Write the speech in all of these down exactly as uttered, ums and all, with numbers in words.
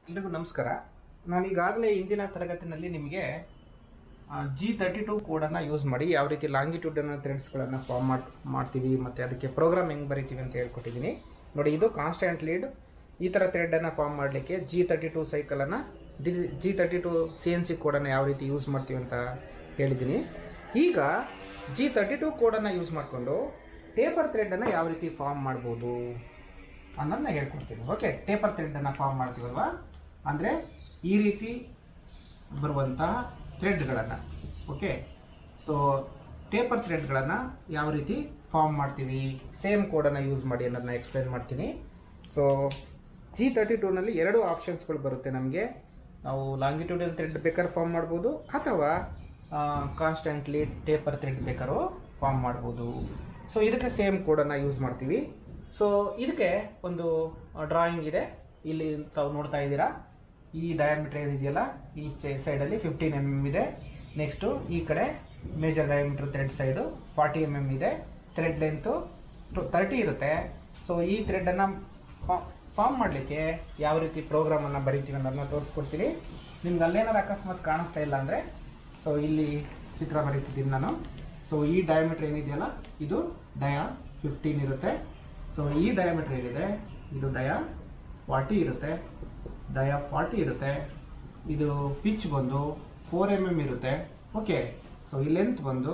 ಎಲ್ರಿಗೂ ನಮಸ್ಕಾರ. ನಾನು ಈಗಾಗಲೇ ಇಂದಿನ ತರಗತಿಯಲ್ಲಿ ನಿಮಗೆ ಜಿ ತರ್ಟಿ ಟು ಕೋಡನ್ನು ಯೂಸ್ ಮಾಡಿ ಯಾವ ರೀತಿ ಲಾಂಗಿಟ್ಯೂಡನ್ನ ಥ್ರೆಡ್ಸ್ಗಳನ್ನು ಫಾರ್ಮ್ ಮಾಡಿ ಮಾಡ್ತೀವಿ ಮತ್ತು ಅದಕ್ಕೆ ಪ್ರೋಗ್ರಾಮ್ ಹೆಂಗೆ ಬರಿತೀವಿ ಅಂತ ಹೇಳ್ಕೊಟ್ಟಿದ್ದೀನಿ ನೋಡಿ. ಇದು ಕಾನ್ಸ್ಟೆಂಟ್ ಲೀಡ್. ಈ ಥರ ಥ್ರೆಡನ್ನು ಫಾರ್ಮ್ ಮಾಡಲಿಕ್ಕೆ ಜಿ ತರ್ಟಿ ಟು ಸೈಕಲನ್ನು D G thirty two C N C ಕೋಡನ್ನು ಯಾವ ರೀತಿ ಯೂಸ್ ಮಾಡ್ತೀವಿ ಅಂತ ಹೇಳಿದ್ದೀನಿ. ಈಗ ಜಿ ತರ್ಟಿ ಟು ಕೋಡನ್ನು ಯೂಸ್ ಮಾಡಿಕೊಂಡು ಟೇಪರ್ ಥ್ರೆಡನ್ನು ಯಾವ ರೀತಿ ಫಾರ್ಮ್ ಮಾಡ್ಬೋದು ಅನ್ನೋದನ್ನ ಹೇಳ್ಕೊಡ್ತೀನಿ. ಓಕೆ, ಟೇಪರ್ ಥ್ರೆಡನ್ನು ಫಾರ್ಮ್ ಮಾಡ್ತೀವಲ್ವ, ಅಂದರೆ ಈ ರೀತಿ ಬರುವಂತಹ ಥ್ರೆಡ್ಗಳನ್ನು. ಓಕೆ, ಸೊ ಟೇಪರ್ ಥ್ರೆಡ್ಗಳನ್ನು ಯಾವ ರೀತಿ ಫಾರ್ಮ್ ಮಾಡ್ತೀವಿ ಸೇಮ್ ಕೋಡನ್ನು ಯೂಸ್ ಮಾಡಿ ಅನ್ನೋದನ್ನ ಎಕ್ಸ್ಪ್ಲೇನ್ ಮಾಡ್ತೀನಿ. ಸೊ ಜಿ ತರ್ಟಿ ಟೂನಲ್ಲಿ ಎರಡು ಆಪ್ಷನ್ಸ್ಗಳು ಬರುತ್ತೆ ನಮಗೆ. ನಾವು ಲಾಂಗಿಟ್ಯೂಡಲ್ ಥ್ರೆಡ್ ಬೇಕಾದ್ರೆ ಫಾರ್ಮ್ ಮಾಡ್ಬೋದು ಅಥವಾ ಕಾನ್ಸ್ಟೆಂಟ್ಲಿ ಟೇಪರ್ ಥ್ರೆಡ್ ಬೇಕಾದ್ರೂ ಫಾರ್ಮ್ ಮಾಡ್ಬೋದು. ಸೊ ಇದಕ್ಕೆ ಸೇಮ್ ಕೋಡನ್ನು ಯೂಸ್ ಮಾಡ್ತೀವಿ. ಸೊ ಇದಕ್ಕೆ ಒಂದು ಡ್ರಾಯಿಂಗ್ ಇದೆ, ಇಲ್ಲಿ ತಾವು ನೋಡ್ತಾ ಇದ್ದೀರಾ. ಈ ಡಯಾಮೀಟರ್ ಏನಿದೆಯಲ್ಲ ಈ ಸೈಡಲ್ಲಿ ಫಿಫ್ಟೀನ್ ಎಮ್ ಎಮ್ ಇದೆ. ನೆಕ್ಸ್ಟು ಈ ಕಡೆ major diameter thread side forty M M ಇದೆ. ಥ್ರೆಡ್ ಲೆಂತು ಟು ತರ್ಟಿ ಇರುತ್ತೆ. ಸೊ ಈ ಥ್ರೆಡನ್ನು ಫಾರ್ಮ್ ಮಾಡಲಿಕ್ಕೆ ಯಾವ ರೀತಿ ಪ್ರೋಗ್ರಾಮನ್ನು ಬರಿತೀವಿ ಅನ್ನೋದನ್ನ ತೋರಿಸ್ಕೊಡ್ತೀನಿ. ನಿಮ್ಗೆ ಅಲ್ಲೇನಾದ್ರು ಅಕಸ್ಮಾತ್ ಕಾಣಿಸ್ತಾ ಇಲ್ಲ ಅಂದರೆ ಸೊ ಇಲ್ಲಿ ಚಿತ್ರ ಬರೀತಿದ್ದೀನಿ ನಾನು. ಸೊ ಈ ಡಯಾಮೀಟರ್ ಏನಿದೆಯಲ್ಲ ಇದು ಡಯಾ ಫಿಫ್ಟೀನ್ ಇರುತ್ತೆ. ಸೊ ಈ ಡಯಾಮೀಟರ್ ಏನಿದೆ ಇದು ಡಯಾ ಫಾರ್ಟಿ ಇರುತ್ತೆ. ಡಯಾ ಫಾರ್ಟಿ ಇರುತ್ತೆ. ಇದು ಪಿಚ್ ಬಂದು ಫೋರ್ ಎಮ್ ಎಮ್ ಇರುತ್ತೆ. ಓಕೆ, ಸೊ ಈ ಲೆಂತ್ ಬಂದು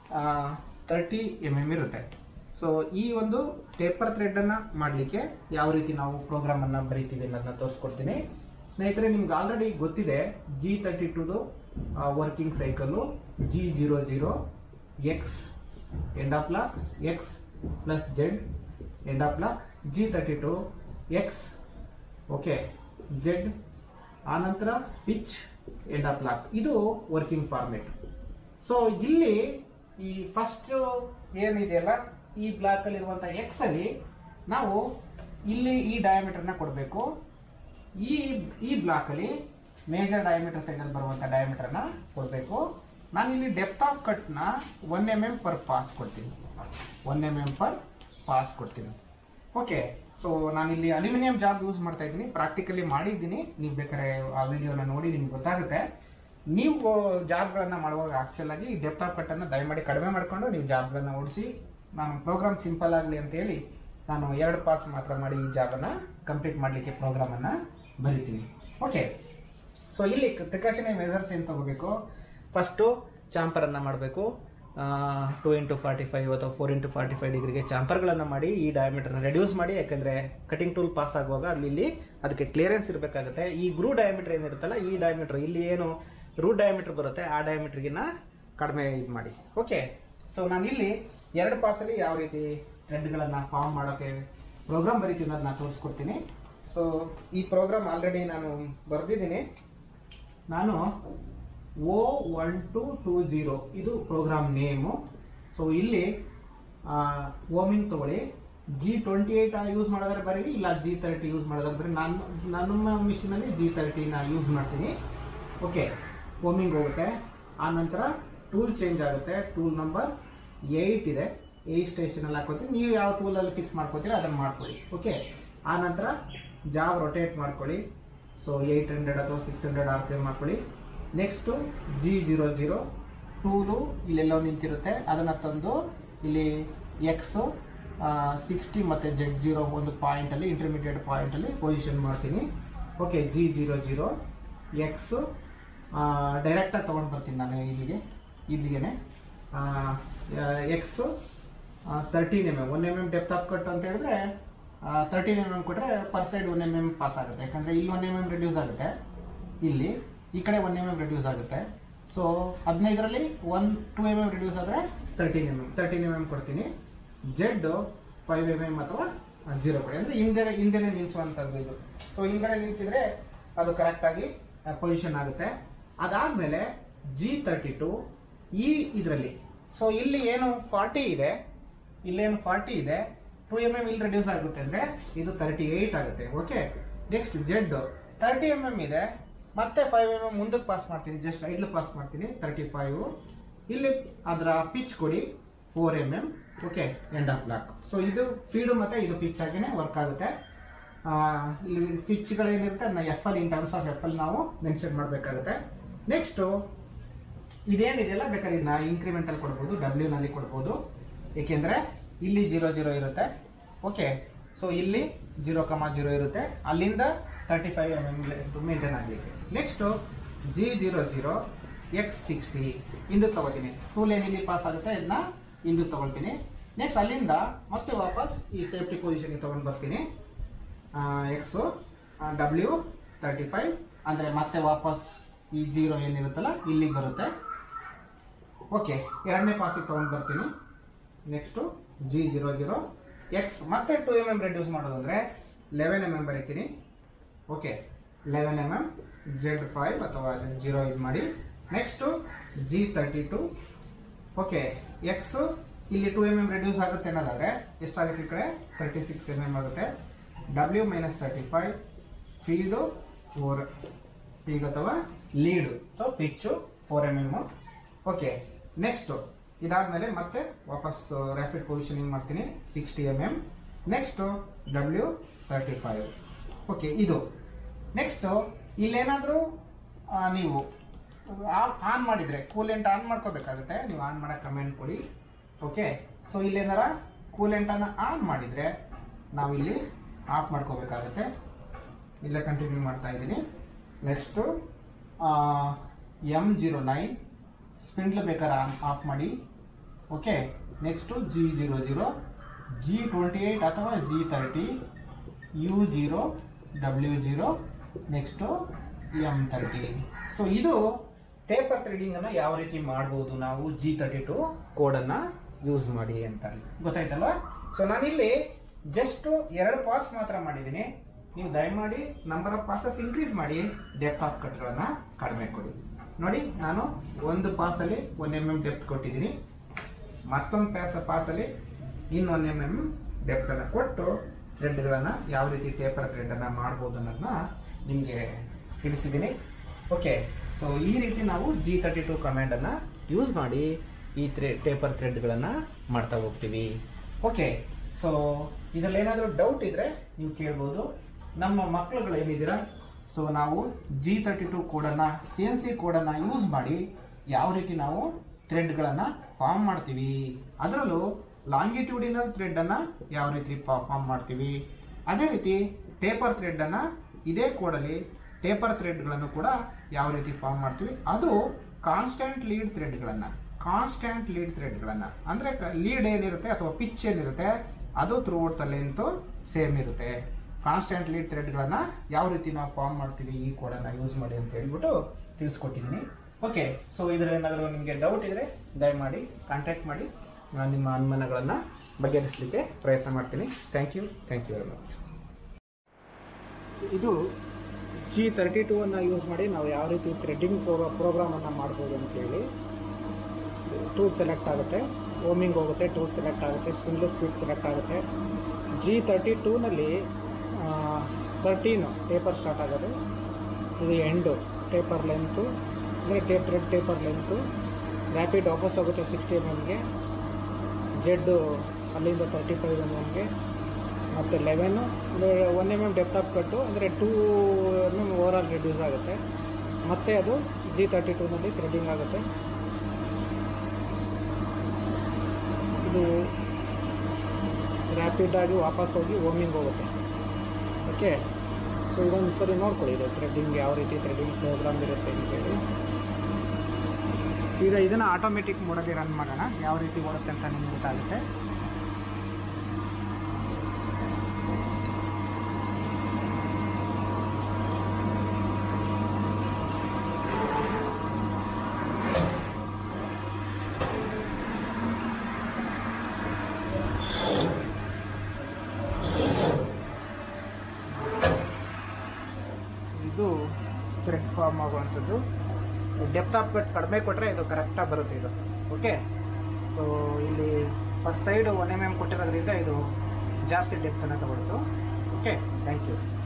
ತರ್ಟಿ ಎಮ್ ಎಮ್ ಇರುತ್ತೆ. ಸೊ ಈ ಒಂದು ಟೇಪರ್ ಥ್ರೆಡನ್ನು ಮಾಡಲಿಕ್ಕೆ ಯಾವ ರೀತಿ ನಾವು ಪ್ರೋಗ್ರಾಮನ್ನು ಬರೀತೀವಿ ಅನ್ನೋದನ್ನ ತೋರಿಸ್ಕೊಡ್ತೀನಿ. ಸ್ನೇಹಿತರೆ, ನಿಮ್ಗೆ ಆಲ್ರೆಡಿ ಗೊತ್ತಿದೆ ಜಿ ತರ್ಟಿ ಟುದು working cycle G zero zero X end of lock X plus Z end of lock G thirty two X okay Z ಆನಂತರ ಪಿಚ್ ಎಂಡ್ ಆಫ್ ಲಾಕ್. ಇದು ವರ್ಕಿಂಗ್ ಫಾರ್ಮೆಟ್. ಸೊ ಇಲ್ಲಿ ಈ first ಏನಿದೆಯಲ್ಲ ಈ ಬ್ಲಾಕಲ್ಲಿ ಇರುವಂಥ X ಅಲ್ಲಿ ನಾವು ಇಲ್ಲಿ ಈ ಡಯಾಮೀಟರ್ನ ಕೊಡಬೇಕು. ಈ ಈ ಬ್ಲಾಕಲ್ಲಿ ಮೇಜರ್ ಡಯಾಮೀಟರ್ ಸೈಡಲ್ಲಿ ಬರುವಂಥ ಡಯಾಮೀಟರ್ನ ಕೊಡಬೇಕು. ನಾನಿಲ್ಲಿ ಡೆಪ್ತ್ ಆಫ್ ಕಟ್ನ one M M per pass ಕೊಡ್ತೀನಿ. One M M per pass ಕೊಡ್ತೀನಿ. ಓಕೆ, ಸೊ ನಾನಿಲ್ಲಿ ಅಲ್ಯೂಮಿನಿಯಂ ಜಾಬ್ ಯೂಸ್ ಮಾಡ್ತಾ ಇದ್ದೀನಿ, ಪ್ರಾಕ್ಟಿಕಲಿ ಮಾಡಿದ್ದೀನಿ. ನೀವು ಬೇಕಾದ್ರೆ ಆ ವಿಡಿಯೋನ ನೋಡಿ ನಿಮ್ಗೆ ಗೊತ್ತಾಗುತ್ತೆ. ನೀವು ಜಾಬ್ಗಳನ್ನು ಮಾಡುವಾಗ ಆ್ಯಕ್ಚುಲ್ ಆಗಿ ಡೆಪ್ತ್ ಆಫ್ ಕಟ್ಟನ್ನು ದಯಮಾಡಿ ಕಡಿಮೆ ಮಾಡಿಕೊಂಡು ನೀವು ಜಾಬ್ಗಳನ್ನು ಓಡಿಸಿ. ನಾನು ಪ್ರೋಗ್ರಾಮ್ ಸಿಂಪಲ್ ಆಗಲಿ ಅಂತೇಳಿ ನಾನು ಎರಡು ಪಾಸ್ ಮಾತ್ರ ಮಾಡಿ ಈ ಜಾಬನ್ನು ಕಂಪ್ಲೀಟ್ ಮಾಡಲಿಕ್ಕೆ ಪ್ರೋಗ್ರಾಮನ್ನು ಬರಿತೀನಿ. ಓಕೆ, ಸೊ ಇಲ್ಲಿ ಪ್ರಿಕಾಷನರಿ ಮೆಜರ್ಸ್ ಏನು ತಗೋಬೇಕು? ಫಸ್ಟು ಚಾಂಪರನ್ನು ಮಾಡಬೇಕು. ಟು ಇಂಟು ಫಾರ್ಟಿ ಫೈವ್ ಅಥವಾ ಫೋರ್ ಇಂಟು ಫಾರ್ಟಿ ಫೈವ್ ಡಿಗ್ರಿಗೆ ಚಾಂಪರ್ಗಳನ್ನು ಮಾಡಿ ಈ ಡಯಾಮೀಟರ್ನ ರೆಡ್ಯೂಸ್ ಮಾಡಿ, ಯಾಕಂದರೆ ಕಟಿಂಗ್ ಟೂಲ್ ಪಾಸ್ ಆಗುವಾಗ ಅಲ್ಲಿ ಇಲ್ಲಿ ಅದಕ್ಕೆ ಕ್ಲಿಯರೆನ್ಸ್ ಇರಬೇಕಾಗುತ್ತೆ. ಈ ಗ್ರೂ ಡಯಾಮೀಟರ್ ಏನಿರುತ್ತಲ್ಲ ಈ ಡಯಾಮೀಟರ್ ಇಲ್ಲಿ ಏನು ರೂಟ್ ಡಯಾಮೀಟರ್ ಬರುತ್ತೆ ಆ ಡಯಾಮೀಟರ್ಗಿನ್ನ ಕಡಿಮೆ ಇದು ಮಾಡಿ. ಓಕೆ, ಸೊ ನಾನಿಲ್ಲಿ ಎರಡು ಪಾಸಲ್ಲಿ ಯಾವ ರೀತಿ ಥ್ರೆಡ್ಗಳನ್ನು ಫಾರ್ಮ್ ಮಾಡೋಕ್ಕೆ ಪ್ರೋಗ್ರಾಮ್ ಬರೀತೀನಿ ಅನ್ನೋದನ್ನ ತೋರಿಸ್ಕೊಡ್ತೀನಿ. ಸೊ ಈ ಪ್ರೋಗ್ರಾಮ್ ಆಲ್ರೆಡಿ ನಾನು ಬರೆದಿದ್ದೀನಿ. ನಾನು O one two two zero ಇದು ಪ್ರೋಗ್ರಾಮ್ ನೇಮು. ಸೊ ಇಲ್ಲಿ ಓಮಿಂಗ್ ತಗೊಳ್ಳಿ. ಜಿ ಟ್ವೆಂಟಿ ಏಯ್ಟ್ ಯೂಸ್ ಮಾಡೋದ್ರೆ ಬರೀರಿ, ಇಲ್ಲ ಜಿ ತರ್ಟಿ ಯೂಸ್ ಮಾಡೋದ್ರೆ ಬರೀ. ನಾನು ನನ್ನ ಮಿಷಿನಲ್ಲಿ ಜಿ ತರ್ಟಿನ ಯೂಸ್ ಮಾಡ್ತೀನಿ. ಓಕೆ, ಓಮಿಂಗ್ ಹೋಗುತ್ತೆ. ಆ ನಂತರ ಟೂಲ್ ಚೇಂಜ್ ಆಗುತ್ತೆ. ಟೂಲ್ ನಂಬರ್ ಏಯ್ಟ್ ಇದೆ, ಏಯ್ಟ್ ಸ್ಟೇಷನಲ್ಲಿ ಹಾಕೋತೀವಿ. ನೀವು ಯಾವ ಟೂಲಲ್ಲಿ ಫಿಕ್ಸ್ ಮಾಡ್ಕೋತೀರ ಅದನ್ನು ಮಾಡ್ಕೊಳ್ಳಿ. ಓಕೆ, ಆ ನಂತರ ಜಾಬ್ ರೊಟೇಟ್ ಮಾಡ್ಕೊಳ್ಳಿ. ಸೊ ಏಯ್ಟ್ ಹಂಡ್ರೆಡ್ ಅಥವಾ six hundred R P M ಮಾಡ್ಕೊಳ್ಳಿ. Next G zero zero tool ಇಲ್ಲೆಲ್ಲೋ ನಿಂತಿರುತ್ತೆ, ಅದನ್ನು ತಂದು ಇಲ್ಲಿ ಎಕ್ಸು ಸಿಕ್ಸ್ಟಿ ಮತ್ತು ಜೆಡ್ ಜೀರೋ ಒಂದು ಪಾಯಿಂಟಲ್ಲಿ ಇಂಟರ್ಮೀಡಿಯೇಟ್ ಪಾಯಿಂಟಲ್ಲಿ ಪೊಸಿಷನ್ ಮಾಡ್ತೀನಿ. Okay, G zero zero X ಡೈರೆಕ್ಟಾಗಿ ತೊಗೊಂಡು ಬರ್ತೀನಿ ನಾನು ಇಲ್ಲಿಗೆ ಇಲ್ಲಿಗೆ X thirteen M M one M M depth of cut ಅಂತ ಹೇಳಿದ್ರೆ ತರ್ಟೀನ್ ಎಮ್ ಎಮ್ ಕೊಟ್ಟರೆ per side one M M pass ಆಗುತ್ತೆ. ಯಾಕಂದರೆ ಇಲ್ಲಿ ಒನ್ ಎಮ್ ಎಮ್ ರೆಡ್ಯೂಸ್ ಆಗುತ್ತೆ, ಇಲ್ಲಿ ಈ ಕಡೆ ಒನ್ ಎಮ್ ಎಮ್ ರೆಡ್ಯೂಸ್ ಆಗುತ್ತೆ. ಸೊ ಹದಿನೈದರಲ್ಲಿ one two M M reduce ಆದರೆ thirteen M M thirteen M M ಕೊಡ್ತೀನಿ. ಜೆಡ್ ಫೈವ್ ಎಮ್ ಎಮ್ ಅಥವಾ ಜೀರೋ ಕೊಡಿ, ಅಂದರೆ ಹಿಂದೆ ಹಿಂದೆನೇ ನಿಲ್ಲಿಸುವಂಥದ್ದು ಇದು. ಸೊ ಹಿಂದೆ ನಿಲ್ಲಿಸಿದ್ರೆ ಅದು ಕರೆಕ್ಟಾಗಿ ಪೊಸಿಷನ್ ಆಗುತ್ತೆ. ಅದಾದಮೇಲೆ ಜಿ ತರ್ಟಿ ಟು ಈ ಇದರಲ್ಲಿ ಸೊ ಇಲ್ಲಿ ಏನು ಫಾರ್ಟಿ ಇದೆ, ಇಲ್ಲೇನು ಫಾರ್ಟಿ ಇದೆ, ಟೂ ಎಮ್ ಎಮ್ ಇಲ್ಲಿ ರೆಡ್ಯೂಸ್ ಆಗುತ್ತೆ ಅಂದರೆ ಇದು ತರ್ಟಿ ಏಯ್ಟ್ ಆಗುತ್ತೆ. Okay, next Z thirty M M ಇದೆ, ಮತ್ತೆ ಫೈವ್ ಎಮ್ ಎಮ್ ಮುಂದಕ್ಕೆ ಪಾಸ್ ಮಾಡ್ತೀನಿ, ಜಸ್ಟ್ ಐಡ್ಲು ಪಾಸ್ ಮಾಡ್ತೀನಿ ತರ್ಟಿ ಫೈವ್. ಇಲ್ಲಿ ಅದರ ಪಿಚ್ ಕೊಡಿ four M M. Okay, end of block. So ಇದು ಫೀಡು ಮತ್ತು ಇದು ಪಿಚ್ ಆಗಿನೇ ವರ್ಕ್ ಆಗುತ್ತೆ. ಇಲ್ಲಿ ಫಿಚ್ಗಳೇನಿರುತ್ತೆ ಅದನ್ನ F L in terms of F L ನಾವು ಮೆನ್ಷನ್ ಮಾಡಬೇಕಾಗುತ್ತೆ. ನೆಕ್ಸ್ಟು ಇದೇನಿದೆಯಲ್ಲ ಬೇಕಾದ್ರೆ ಇದನ್ನ ಇನ್ಕ್ರಿಮೆಂಟಲ್ ಕೊಡ್ಬೋದು, ಡಬ್ಲ್ಯೂ ನಲ್ಲಿ ಕೊಡ್ಬೋದು, ಏಕೆಂದರೆ ಇಲ್ಲಿ ಜೀರೋ ಜೀರೋ ಇರುತ್ತೆ. ಓಕೆ, ಸೊ ಇಲ್ಲಿ ಜೀರೋ ಕಮಾ ಜೀರೋ ಇರುತ್ತೆ, ಅಲ್ಲಿಂದ thirty five M M maintain ಆಗಲಿಕ್ಕೆ. Next G zero zero X sixty ಇಂದು ತಗೋತೀನಿ, ಟೂ ಲೈನ್ ಇಲ್ಲಿ ಪಾಸ್ ಆಗುತ್ತೆ, ಇದನ್ನ ಇಂದು ತಗೊಳ್ತೀನಿ. ನೆಕ್ಸ್ಟ್ ಅಲ್ಲಿಂದ ಮತ್ತೆ ವಾಪಸ್ ಈ ಸೇಫ್ಟಿ ಪೊಸಿಷನ್ಗೆ ತೊಗೊಂಡು ಬರ್ತೀನಿ. ಎಕ್ಸು ಡಬ್ಲ್ಯೂ ತರ್ಟಿ ಫೈವ್ ಅಂದರೆ ಮತ್ತೆ ವಾಪಸ್ ಈ ಜೀರೋ ಏನಿರುತ್ತಲ್ಲ ಇಲ್ಲಿಗೆ ಬರುತ್ತೆ. ಓಕೆ, ಎರಡನೇ ಪಾಸಿಗೆ ತೊಗೊಂಡು ಬರ್ತೀನಿ. Next G zero zero X ಮತ್ತೆ ಟು ಎಮ್ ಎಮ್ ರೆಡ್ಯೂಸ್ ಮಾಡೋದಂದರೆ ಲೆವೆನ್ ಎಮ್ ಎಮ್ ಬರೀತೀನಿ. Okay, eleven M M Z five ಅಥವಾ ಜೀರೋ ಇದು ಮಾಡಿ. Next G thirty two. Okay, X ಇಲ್ಲಿ ಟು ಎಮ್ ಎಮ್ ರೆಡ್ಯೂಸ್ ಆಗುತ್ತೆ ಅನ್ನೋದಾದರೆ ಎಷ್ಟಾಗುತ್ತೆ? ಈ ಕಡೆ ತರ್ಟಿ ಸಿಕ್ಸ್ ಎಮ್ ಎಮ್ ಆಗುತ್ತೆ. W minus thirty five, field four, field ಅಥವಾ lead so pitch four M M. Okay, next ಇದಾದಮೇಲೆ ಮತ್ತೆ ವಾಪಸ್ ರ್ಯಾಪಿಡ್ ಪೊಸಿಷನಿಂಗ್ ಮಾಡ್ತೀನಿ, sixty M M. Next W thirty five. Okay, ಇದು ನೆಕ್ಸ್ಟು ಇಲ್ಲೇನಾದರೂ ನೀವು ಆನ್ ಮಾಡಿದರೆ ಕೂಲೆಂಟ್ ಆನ್ ಮಾಡ್ಕೋಬೇಕಾಗುತ್ತೆ, ನೀವು ಆನ್ ಮಾಡೋಕ್ಕೆ ಕಮೆಂಟ್ ಕೊಡಿ. ಓಕೆ, ಸೊ ಇಲ್ಲೇನಾರ ಕೂಲೆಂಟನ್ನು ಆನ್ ಮಾಡಿದರೆ ನಾವಿಲ್ಲಿ ಆಫ್ ಮಾಡ್ಕೋಬೇಕಾಗತ್ತೆ. ಇಲ್ಲೇ ಕಂಟಿನ್ಯೂ ಮಾಡ್ತಾ ಇದ್ದೀನಿ. Next M zero nine spindle ಬೇಕಾದ್ರೆ ಆನ್ ಆಫ್ ಮಾಡಿ. Okay, next G zero zero, G twenty eight ಅಥವಾ G thirty, U zero, W zero, next M thirty. So ಇದು ಟೇಪರ್ ಥ್ರೆಡಿಂಗನ್ನು ಯಾವ ರೀತಿ ಮಾಡ್ಬೋದು ನಾವು ಜಿ ತರ್ಟಿ ಟು ಕೋಡನ್ನು ಯೂಸ್ ಮಾಡಿ ಅಂತ ಗೊತ್ತಾಯ್ತಲ್ಲ. ಸೊ ನಾನಿಲ್ಲಿ ಜಸ್ಟು ಎರಡು ಪಾಸ್ ಮಾತ್ರ ಮಾಡಿದ್ದೀನಿ. ನೀವು ದಯಮಾಡಿ ನಂಬರ್ ಆಫ್ ಪಾಸಸ್ ಇನ್ಕ್ರೀಸ್ ಮಾಡಿ, ಡೆಪ್ತ್ ಆಫ್ ಕಟ್ಗಳನ್ನು ಕಡಿಮೆ ಕೊಡಿ. ನೋಡಿ, ನಾನು ಒಂದು ಪಾಸಲ್ಲಿ ಒನ್ ಎಮ್ ಎಮ್ ಡೆಪ್ತ್ ಕೊಟ್ಟಿದ್ದೀನಿ, ಮತ್ತೊಂದು ಪ್ಯಾಸ ಪಾಸಲ್ಲಿ ಇನ್ನು ಒನ್ ಎಮ್ ಎಮ್ ಡೆಪ್ತನ್ನು ಕೊಟ್ಟು ಥ್ರೆಡ್ಗಳನ್ನು ಯಾವ ರೀತಿ ಟೇಪರ್ ಥ್ರೆಡನ್ನು ಮಾಡ್ಬೋದು ಅನ್ನೋದನ್ನ ನಿಮಗೆ ತಿಳಿಸಿದ್ದೀನಿ. ಓಕೆ, ಸೊ ಈ ರೀತಿ ನಾವು ಜಿ ತರ್ಟಿ ಟು ಕಮ್ಯಾಂಡನ್ನು ಯೂಸ್ ಮಾಡಿ ಈ ಥ್ರೆ ಟೇಪರ್ ಥ್ರೆಡ್ಗಳನ್ನು ಮಾಡ್ತಾ ಹೋಗ್ತೀವಿ. ಓಕೆ, ಸೊ ಇದರಲ್ಲಿ ಏನಾದರೂ ಡೌಟ್ ಇದ್ದರೆ ನೀವು ಕೇಳ್ಬೋದು. ನಮ್ಮ ಮಕ್ಕಳುಗಳು ಏನಿದ್ದೀರಾ, ಸೊ ನಾವು ಜಿ ತರ್ಟಿ ಟು ಕೋಡನ್ನು ಸಿ ಎನ್ ಸಿ ಕೋಡನ್ನು ಯೂಸ್ ಮಾಡಿ ಯಾವ ರೀತಿ ನಾವು ಥ್ರೆಡ್ಗಳನ್ನು ಫಾರ್ಮ್ ಮಾಡ್ತೀವಿ, ಅದರಲ್ಲೂ ಲಾಂಗಿಟ್ಯೂಡಿನಲ್ ಥ್ರೆಡ್ಡನ್ನು ಯಾವ ರೀತಿ ಫಾರ್ಮ್ ಮಾಡ್ತೀವಿ, ಅದೇ ರೀತಿ ಟೇಪರ್ ಥ್ರೆಡ್ಡನ್ನು ಇದೇ ಕೋಡಲ್ಲಿ ಟೇಪರ್ ಥ್ರೆಡ್ಗಳನ್ನು ಕೂಡ ಯಾವ ರೀತಿ ಫಾರ್ಮ್ ಮಾಡ್ತೀವಿ, ಅದು ಕಾನ್ಸ್ಟೆಂಟ್ ಲೀಡ್ ಥ್ರೆಡ್ಗಳನ್ನು ಕಾನ್ಸ್ಟೆಂಟ್ ಲೀಡ್ ಥ್ರೆಡ್ಗಳನ್ನು ಅಂದರೆ ಲೀಡ್ ಏನಿರುತ್ತೆ ಅಥವಾ ಪಿಚ್ ಏನಿರುತ್ತೆ ಅದು throughout the length same ಇರುತ್ತೆ. ಕಾನ್ಸ್ಟೆಂಟ್ ಲೀಡ್ ಥ್ರೆಡ್ಗಳನ್ನು ಯಾವ ರೀತಿ ನಾವು ಫಾರ್ಮ್ ಮಾಡ್ತೀವಿ ಈ ಕೋಡನ್ನು ಯೂಸ್ ಮಾಡಿ ಅಂತ ಹೇಳ್ಬಿಟ್ಟು ತಿಳಿಸ್ಕೊಟ್ಟಿದ್ದೀನಿ. ಓಕೆ, ಸೊ ಇದರಲ್ಲಿ ಏನಾದರೂ ನಿಮಗೆ ಡೌಟ್ ಇದ್ದರೆ ದಯಮಾಡಿ ಕಾಂಟ್ಯಾಕ್ಟ್ ಮಾಡಿ, ನಾನು ನಿಮ್ಮ ಅನುಮಾನಗಳನ್ನು ಬಗೆಹರಿಸಲಿಕ್ಕೆ ಪ್ರಯತ್ನ ಮಾಡ್ತೀನಿ. Thank you thank you very much. ಇದು ಜಿ ತರ್ಟಿ ಟೂ ಅನ್ನು ಯೂಸ್ ಮಾಡಿ ನಾವು ಯಾವ ರೀತಿ ಥ್ರೆಡ್ಡಿಂಗ್ ಪ್ರೋ ಪ್ರೋಗ್ರಾಮನ್ನು ಮಾಡ್ಬೋದು ಅಂತೇಳಿ. ಟೂಲ್ ಸೆಲೆಕ್ಟ್ ಆಗುತ್ತೆ, ಓಮಿಂಗ್ ಹೋಗುತ್ತೆ, ಟೂಲ್ ಸೆಲೆಕ್ಟ್ ಆಗುತ್ತೆ, ಸ್ಪಿನ್ಲೆಸ್ ಸ್ಪೀಡ್ ಸೆಲೆಕ್ಟ್ ಆಗುತ್ತೆ. ಜಿ ತರ್ಟಿ ಟೂನಲ್ಲಿ ತರ್ಟೀನು ಟೇಪರ್ ಸ್ಟಾರ್ಟ್ ಆಗೋದು, ಇದು ಎಂಡು ಟೇಪರ್ ಲೆಂತು ಅಂದರೆ tape thread taper length. Rapid ವಾಪಸ್ ಹೋಗುತ್ತೆ ಸಿಕ್ಸ್ಟಿ ಎಮ್ ಎಮ್ಗೆ, ಜೆಡ್ಡು ಅಲ್ಲಿಂದ ತರ್ಟಿ ಫೈವ್ ಎಮ್ ಎಮ್ಗೆ, ಮತ್ತು ಲೆವೆನ್ನು ಅಂದರೆ one M M depth of cut ಅಂದರೆ two M M overall reduce ಆಗುತ್ತೆ. ಮತ್ತು ಅದು ಜಿ ತರ್ಟಿ ಟೂನಲ್ಲಿ ಥ್ರೆಡ್ಡಿಂಗ್ ಆಗುತ್ತೆ. ಇದು ರ್ಯಾಪಿಡಾಗಿ ವಾಪಸ್ ಹೋಗಿ ಓಮಿಂಗ್ ಹೋಗುತ್ತೆ. ಓಕೆ, ಸೊ ಇದೊಂದು ಸರಿ ನೋಡ್ಕೊಳ್ಳಿ, ಇದು ಥ್ರೆಡ್ಡಿಂಗ್ ಯಾವ ರೀತಿ ಥ್ರೆಡ್ಡಿಂಗ್ ಪ್ರೋಗ್ರಾಮ್ ಇರುತ್ತೆ ಅಂತೇಳಿ. ಈಗ ಇದನ್ನು ಆಟೋಮೆಟಿಕ್ ಮೋಡಲ್ಲಿ ರನ್ ಮಾಡೋಣ, ಯಾವ ರೀತಿ ಓಡುತ್ತೆ ಅಂತ ನಿಮ್ಗೆ ಗೊತ್ತಾಗುತ್ತೆ. ಇದು ಥ್ರೆಡ್ ಫಾರ್ಮ್ ಆಗುವಂಥದ್ದು. ಡೆಪ್ತ್ ಆಫ್ ಕಟ್ ಕಡಿಮೆ ಕೊಟ್ಟರೆ ಇದು ಕರೆಕ್ಟಾಗಿ ಬರುತ್ತೆ ಇದು. ಓಕೆ, ಸೊ ಇಲ್ಲಿ per side one M M ಕೊಟ್ಟಿರೋದ್ರಿಂದ ಇದು ಜಾಸ್ತಿ ಡೆಪ್ತನ್ನು ತಗೊಳ್ತು. Okay, thank you.